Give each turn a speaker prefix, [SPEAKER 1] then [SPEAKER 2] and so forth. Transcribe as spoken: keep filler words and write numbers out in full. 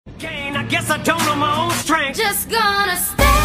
[SPEAKER 1] I guess I don't know my own strength.
[SPEAKER 2] Just gonna stay